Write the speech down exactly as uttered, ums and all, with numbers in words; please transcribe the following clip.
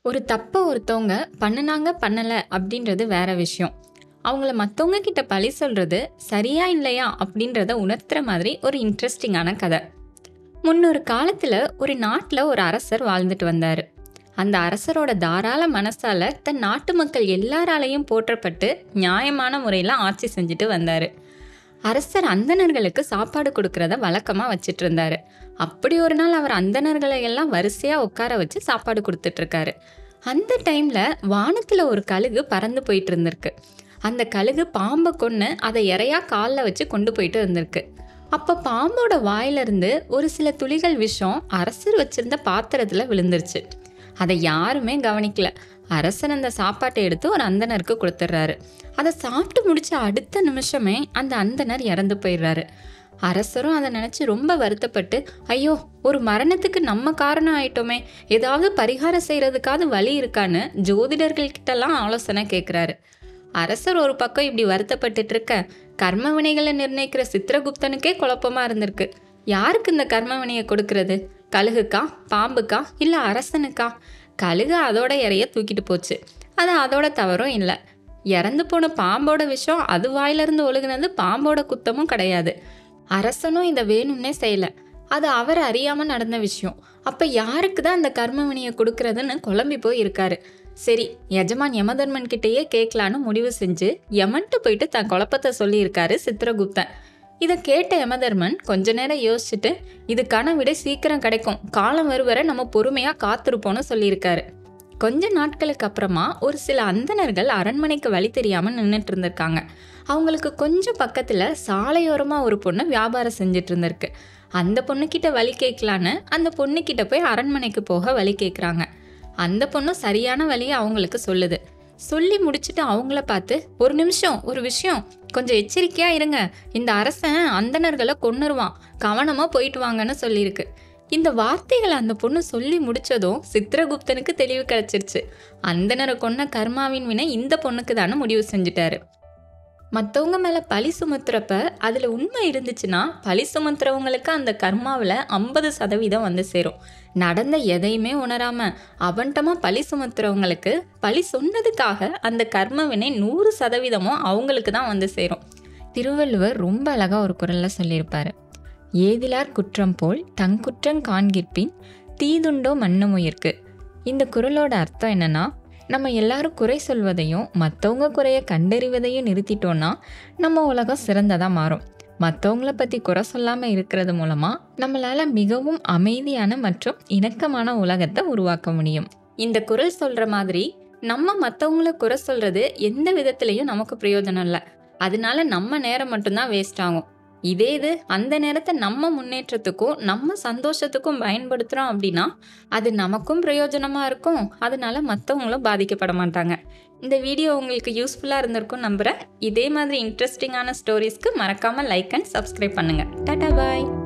ஒரு தப்ப ஒருத்தவங்க பண்ணுனாங்க பண்ணல அப்படின்றது வேற விஷயம். அவங்கள மத்தவங்க கிட்ட பழி சொல்றது சரியா இல்லையா அப்படின்றத உணர்த்துற மாதிரி ஒரு இன்ட்ரெஸ்டிங்கான கதை. முன்னொரு காலத்துல ஒரு நாட்டுல ஒரு அரசர் வாழ்ந்துட்டு வந்தாரு. அந்த அரசரோட தாராள மனசால தன் நாட்டு மக்கள் எல்லாராலையும் போற்றப்பட்டு நியாயமான முறையில ஆட்சி செஞ்சுட்டு வந்தாரு. அரசர் அந்தணர்களுக்கு சாப்பாடு கொடுக்கறத வழக்கமா வச்சிட்டு இருந்தாரு. அப்படி ஒரு நாள் அவர் அந்தணர்களை எல்லாம் வரிசையா உட்கார வச்சு சாப்பாடு கொடுத்துட்டு இருக்காரு. அந்த டைம்ல வானத்துல ஒரு கழுகு பறந்து போயிட்டு இருந்திருக்கு. அந்த கழுகு பாம்பை கொன்னு அதை இறையா காலில் வச்சு கொண்டு போயிட்டு இருந்திருக்கு. அப்ப பாம்போட வாயிலிருந்து ஒரு சில துளிகள் விஷம் அரசர் வச்சிருந்த பாத்திரத்துல விழுந்துருச்சு. அதை யாருமே கவனிக்கல. அரசர் அந்த சாப்பாட்டை எடுத்து ஒரு அந்தணருக்கு கொடுத்துட்றாரு. அதை சாப்பிட்டு முடிச்ச அடுத்த நிமிஷமே அந்த அந்தணர் இறந்து போயிடுறாரு. அரசரும் அதை நினைச்சு ரொம்ப வருத்தப்பட்டு, ஐயோ, ஒரு மரணத்துக்கு நம்ம காரணம் ஆயிட்டோமே, ஏதாவது பரிகாரம் செய்யறதுக்காவது வழி இருக்கான்னு ஜோதிடர்கள் கிட்டலாம் ஆலோசனை கேட்குறாரு. அரசர் ஒரு பக்கம் இப்படி வருத்தப்பட்டுட்டு இருக்க, கர்ம வினைகளை நிர்ணயிக்கிற சித்திரகுப்தனுக்கே குழப்பமா இருந்திருக்கு. யாருக்கு இந்த கர்ம வினையை கொடுக்கறது? கழுகுக்கா, பாம்புக்கா, இல்லை அரசனுக்கா? கழுகு அதோட இறைய தூக்கிட்டு போச்சு. அது அதோட தவறும் இல்லை. இறந்து போன பாம்போட விஷம் அது வாயிலிருந்து ஒழுகுனது பாம்போட குத்தமும் கிடையாது. அரசனும் இதை வேணும்னே செய்யல. அது அவர் அறியாம நடந்த விஷயம். அப்ப யாருக்கு தான் அந்த கர்ம வினையை கொடுக்கறதுன்னு குழம்பி போய் இருக்காரு. சரி, எஜமான் யமதர்மன் கிட்டேயே கேட்கலான்னு முடிவு செஞ்சு யமன்ட்டு போயிட்டு தன் குழப்பத்தை சொல்லியிருக்காரு சித்திரகுப்தன். இதை கேட்ட யமதர்மன் கொஞ்ச நேரம் யோசிச்சுட்டு, இதுக்கான விட சீக்கிரம் கிடைக்கும், காலம் வருவரை நம்ம பொறுமையா காத்திருப்போம்னு சொல்லியிருக்காரு. கொஞ்ச நாட்களுக்கு அப்புறமா ஒரு சில அந்தணர்கள் அரண்மனைக்கு வழி தெரியாம நின்றுட்டு இருந்திருக்காங்க. அவங்களுக்கு கொஞ்சம் பக்கத்துல சாலையோரமா ஒரு பொண்ணு வியாபாரம் செஞ்சுட்டு இருந்திருக்கு. அந்த பொண்ணுக்கிட்ட வழி கேட்கலான்னு அந்த பொண்ணுக்கிட்ட போய் அரண்மனைக்கு போக வழி கேட்குறாங்க. அந்த பொண்ணு சரியான வழியை அவங்களுக்கு சொல்லுது. சொல்லி முடிச்சுட்டு அவங்கள பார்த்து, ஒரு நிமிஷம், ஒரு விஷயம், கொஞ்சம் எச்சரிக்கையா இருங்க, இந்த அரசன் அந்தணர்களை கொன்னுருவான், கவனமா போயிட்டு வாங்கன்னு சொல்லியிருக்கு. இந்த வார்த்தைகளை அந்த பொண்ணு சொல்லி முடிச்சதும் சித்திரகுப்தனுக்கு தெளிவு கிடைச்சிருச்சு. அந்தணரை கொன்ன கர்மாவின் வினை இந்த பொண்ணுக்கு தானே முடிவு செஞ்சுட்டாரு. மற்றவங்க மேலே பழி சுமத்துறப்ப அதில் உண்மை இருந்துச்சுன்னா பழி சுமத்துறவங்களுக்கு அந்த கர்மாவில் ஐம்பது சதவீதம் வந்து சேரும். நடந்த எதையுமே உணராமல் அவன்டமாக பழி சுமத்துறவங்களுக்கு பழி சொன்னதுக்காக அந்த கர்ம வினை நூறு சதவீதமும் அவங்களுக்கு தான் வந்து சேரும். திருவள்ளுவர் ரொம்ப அழகாக ஒரு குறளில் சொல்லியிருப்பார், ஏதிலார் குற்றம் போல் தங்குற்றம் காண்கிற்பின் தீதுண்டோ மண்ணுமுயிர்க்கு. இந்த குறளோட அர்த்தம் என்னன்னா, நம்ம எல்லாரும் குறை சொல்வதையும் மற்றவங்க குறைய கண்டறிவதையும் நிறுத்திட்டோன்னா நம்ம உலகம் சிறந்ததாக மாறும். மற்றவங்கள பற்றி குறை சொல்லாமல் இருக்கிறது மூலமாக நம்மளால் மிகவும் அமைதியான மற்றும் இணக்கமான உலகத்தை உருவாக்க முடியும். இந்த குறள் சொல்கிற மாதிரி நம்ம மற்றவங்கள குறை சொல்கிறது எந்த விதத்துலேயும் நமக்கு பிரயோஜனம் இல்லை. அதனால நம்ம நேரம் மட்டும்தான் வேஸ்ட் ஆகும். இதே இது அந்த நேரத்தை நம்ம முன்னேற்றத்துக்கும் நம்ம சந்தோஷத்துக்கும் பயன்படுத்துகிறோம் அப்படின்னா அது நமக்கும் பிரயோஜனமாக இருக்கும். அதனால மற்றவங்களும் பாதிக்கப்பட மாட்டாங்க. இந்த வீடியோ உங்களுக்கு யூஸ்ஃபுல்லாக இருந்திருக்கும் நம்புகிறேன். இதே மாதிரி இன்ட்ரெஸ்டிங்கான ஸ்டோரிஸ்க்கு மறக்காமல் லைக் அண்ட் சப்ஸ்கிரைப் பண்ணுங்கள். டாடா பாய்.